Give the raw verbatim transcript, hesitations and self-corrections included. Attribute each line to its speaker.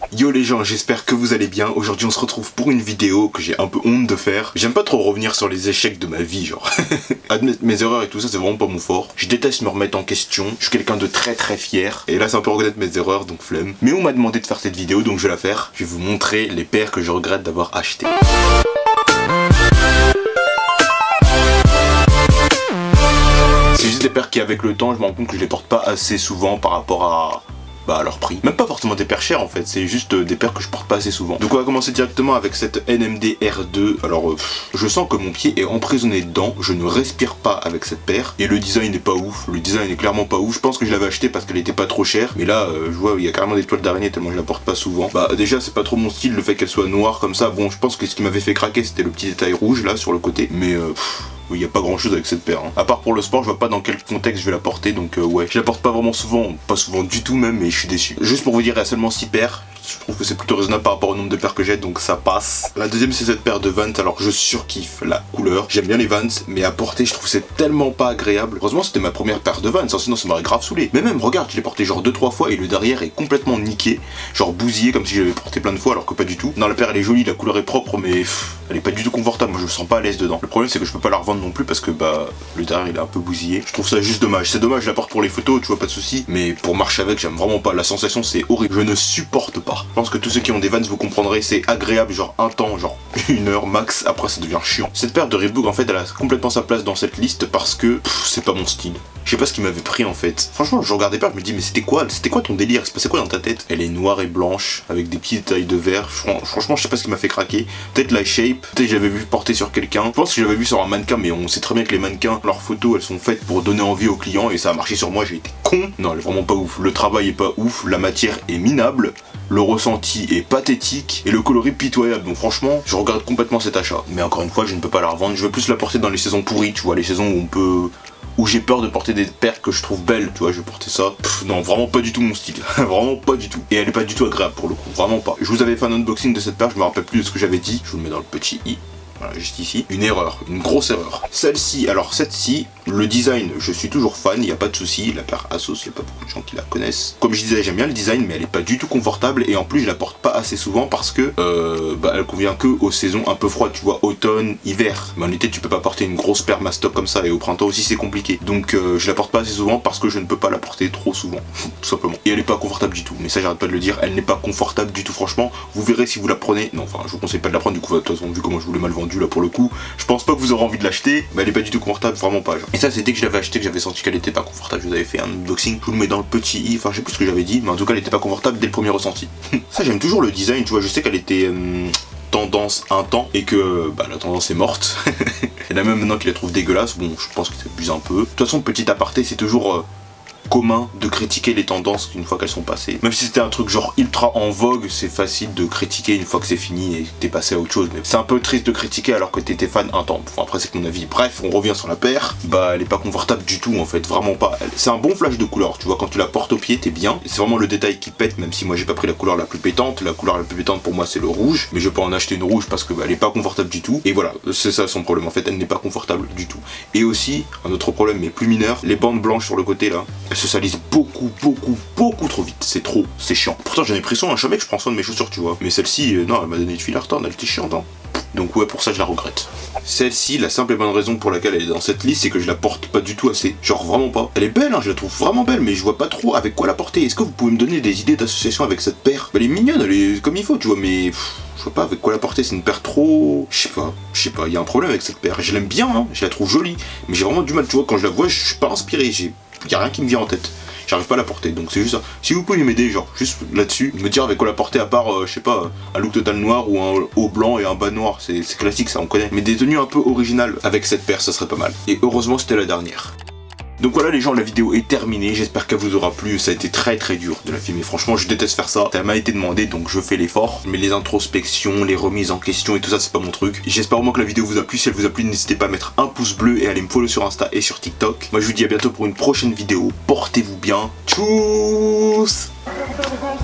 Speaker 1: Yo les gens, j'espère que vous allez bien. Aujourd'hui on se retrouve pour une vidéo que j'ai un peu honte de faire. J'aime pas trop revenir sur les échecs de ma vie, genre. Admettre mes erreurs et tout ça, c'est vraiment pas mon fort. Je déteste me remettre en question. Je suis quelqu'un de très très fier. Et là c'est un peu reconnaître mes erreurs, donc flemme. Mais on m'a demandé de faire cette vidéo, donc je vais la faire. Je vais vous montrer les paires que je regrette d'avoir achetées. C'est juste des paires qui avec le temps, je me rends compte que je les porte pas assez souvent par rapport à... bah à leur prix. Même pas forcément des paires chères en fait, c'est juste des paires que je porte pas assez souvent. Donc on va commencer directement avec cette N M D R deux. Alors euh, pff, je sens que mon pied est emprisonné dedans, je ne respire pas avec cette paire. Et le design n'est pas ouf, le design est clairement pas ouf. Je pense que je l'avais acheté parce qu'elle était pas trop chère. Mais là euh, je vois il y a carrément des toiles d'araignée tellement je la porte pas souvent. Bah déjà c'est pas trop mon style le fait qu'elle soit noire comme ça. Bon je pense que ce qui m'avait fait craquer c'était le petit détail rouge là sur le côté. Mais euh, pff, il n'y a pas grand chose avec cette paire, hein. À part pour le sport, je vois pas dans quel contexte je vais la porter, donc euh, ouais. Je la porte pas vraiment souvent, pas souvent du tout même, mais je suis déçu. Juste pour vous dire, il y a seulement six paires. Je trouve que c'est plutôt raisonnable par rapport au nombre de paires que j'ai, donc ça passe. La deuxième c'est cette paire de Vans, alors je surkiffe la couleur. J'aime bien les Vans, mais à porter je trouve que c'est tellement pas agréable. Heureusement c'était ma première paire de Vans, hein, sinon ça m'aurait grave saoulé. Mais même regarde, je l'ai porté genre deux trois fois et le derrière est complètement niqué. Genre bousillé comme si je l'avais porté plein de fois alors que pas du tout. Non, la paire elle est jolie, la couleur est propre, mais pff, elle est pas du tout confortable, moi je me sens pas à l'aise dedans. Le problème c'est que je peux pas la revendre non plus parce que bah le derrière il est un peu bousillé. Je trouve ça juste dommage. C'est dommage, je la porte pour les photos, tu vois, pas de soucis. Mais pour marcher avec, j'aime vraiment pas. La sensation c'est horrible, je ne supporte pas. Je pense que tous ceux qui ont des Vans vous comprendrez, c'est agréable genre un temps, genre une heure max, après ça devient chiant. Cette paire de Reebok en fait elle a complètement sa place dans cette liste parce que c'est pas mon style. Je sais pas ce qui m'avait pris en fait. Franchement je regardais pas, je me dis mais c'était quoi C'était quoi ton délire? Il se passait quoi dans ta tête? Elle est noire et blanche avec des petits détails de vert. Franchement je sais pas ce qui m'a fait craquer. Peut-être la shape, peut-être que j'avais vu porter sur quelqu'un. Je pense que j'avais vu sur un mannequin, mais on sait très bien que les mannequins, leurs photos elles sont faites pour donner envie aux clients et ça a marché sur moi, j'ai été con. Non elle est vraiment pas ouf. Le travail est pas ouf, la matière est minable. Le ressenti est pathétique et le coloris pitoyable, donc franchement je regarde complètement cet achat. Mais encore une fois je ne peux pas la revendre, je veux plus la porter dans les saisons pourries, tu vois, les saisons où on peut... où j'ai peur de porter des paires que je trouve belles, tu vois, je vais porter ça. Pff, non, vraiment pas du tout mon style, vraiment pas du tout. Et elle est pas du tout agréable pour le coup, vraiment pas. Je vous avais fait un unboxing de cette paire, je me rappelle plus de ce que j'avais dit, je vous le mets dans le petit i. Voilà, juste ici. Une erreur, une grosse erreur. Celle-ci, alors cette-ci, le design, je suis toujours fan, il n'y a pas de souci. La paire Asos, il n'y a pas beaucoup de gens qui la connaissent. Comme je disais, j'aime bien le design, mais elle n'est pas du tout confortable. Et en plus, je la porte pas assez souvent parce que euh, bah, elle convient que aux saisons un peu froides, tu vois, automne, hiver. Mais en été, tu peux pas porter une grosse paire mastoc comme ça. Et au printemps aussi, c'est compliqué. Donc, euh, je la porte pas assez souvent parce que je ne peux pas la porter trop souvent, tout simplement. Et elle n'est pas confortable du tout. Mais ça, j'arrête pas de le dire, elle n'est pas confortable du tout, franchement. Vous verrez si vous la prenez. Non, enfin, je vous conseille pas de la prendre, du coup, de toute façon, vu comment je vous l'ai mal vendu là pour le coup. Je pense pas que vous aurez envie de l'acheter, mais elle est pas du tout confortable, vraiment pas. Genre. Et ça c'est dès que je l'avais acheté que j'avais senti qu'elle était pas confortable. Je vous avais fait un unboxing, je vous le mets dans le petit i, enfin je sais plus ce que j'avais dit, mais en tout cas elle était pas confortable dès le premier ressenti. Ça j'aime toujours le design, tu vois, je sais qu'elle était euh, tendance un temps et que bah, la tendance est morte. Et là même maintenant qu'il la trouve dégueulasse, bon je pense que ça abuse un peu. De toute façon petit aparté, c'est toujours... Euh, commun de critiquer les tendances une fois qu'elles sont passées. Même si c'était un truc genre ultra en vogue, c'est facile de critiquer une fois que c'est fini et que t'es passé à autre chose. Mais c'est un peu triste de critiquer alors que t'étais fan un temps. Enfin, après c'est que mon avis. Bref, on revient sur la paire. Bah elle est pas confortable du tout en fait, vraiment pas. C'est un bon flash de couleur, tu vois, quand tu la portes au pied t'es bien. C'est vraiment le détail qui pète, même si moi j'ai pas pris la couleur la plus pétante. La couleur la plus pétante pour moi c'est le rouge, mais je peux en acheter une rouge parce que bah, elle est pas confortable du tout. Et voilà, c'est ça son problème en fait, elle n'est pas confortable du tout. Et aussi, un autre problème mais plus mineur, les bandes blanches sur le côté là, elles se salissent beaucoup, beaucoup, beaucoup trop vite. C'est trop, c'est chiant. Pourtant j'en ai pris soin, hein, je savais que je prends soin de mes chaussures, tu vois. Mais celle-ci, euh, non, elle m'a donné une fil à retordre, elle était chiante, hein. Donc ouais, pour ça je la regrette. Celle-ci, la simple et bonne raison pour laquelle elle est dans cette liste, c'est que je la porte pas du tout assez. Genre vraiment pas. Elle est belle, hein, je la trouve vraiment belle, mais je vois pas trop avec quoi la porter. Est-ce que vous pouvez me donner des idées d'association avec cette paire? Elle est mignonne, elle est comme il faut, tu vois, mais pff, je vois pas avec quoi la porter. C'est une paire trop... Je sais pas, je sais pas, il y a un problème avec cette paire. Je l'aime bien, hein, je la trouve jolie, mais j'ai vraiment du mal, tu vois, quand je la vois, je suis pas inspiré, j'ai... y a rien qui me vient en tête. J'arrive pas à la porter, donc c'est juste ça. Si vous pouvez m'aider, genre, juste là-dessus, me dire avec quoi la porter à part, euh, je sais pas, un look total noir ou un haut blanc et un bas noir, c'est classique, ça on connaît. Mais des tenues un peu originales avec cette paire, ça serait pas mal. Et heureusement, c'était la dernière. Donc voilà les gens, la vidéo est terminée, j'espère qu'elle vous aura plu, ça a été très très dur de la filmer, franchement je déteste faire ça, ça m'a été demandé donc je fais l'effort, mais les introspections, les remises en question et tout ça c'est pas mon truc. J'espère vraiment que la vidéo vous a plu, si elle vous a plu n'hésitez pas à mettre un pouce bleu et à aller me follow sur Insta et sur TikTok. Moi je vous dis à bientôt pour une prochaine vidéo, portez-vous bien, tchuss.